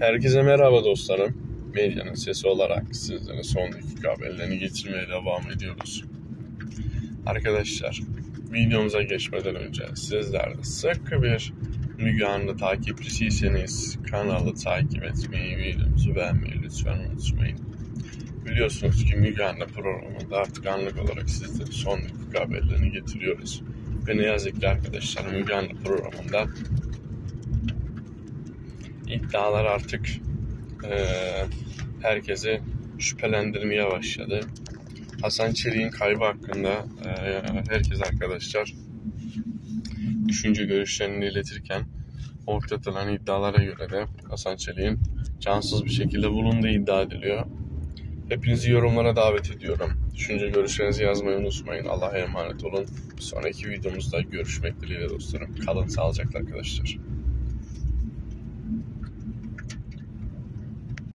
Herkese merhaba dostlarım. Medyanın sesi olarak sizlere son dakika haberlerini getirmeye devam ediyoruz. Arkadaşlar, videomuza geçmeden önce sizler de sıkı bir Müge Anlı takipçisiyseniz kanalı takip etmeyi, videomuzu beğenmeyi lütfen unutmayın. Biliyorsunuz ki Müge Anlı programında artık anlık olarak sizlere son dakika haberlerini getiriyoruz. Ve ne yazık ki arkadaşlar Müge Anlı programında iddialar artık herkesi şüphelendirmeye başladı. Hasan Çelik'in kaybı hakkında herkes arkadaşlar düşünce görüşlerini iletirken ortaya atılan iddialara göre de Hasan Çelik'in cansız bir şekilde bulunduğu iddia ediliyor. Hepinizi yorumlara davet ediyorum. Düşünce görüşlerinizi yazmayı unutmayın. Allah'a emanet olun. Bir sonraki videomuzda görüşmek dileğiyle dostlarım. Kalın sağlıcakla arkadaşlar.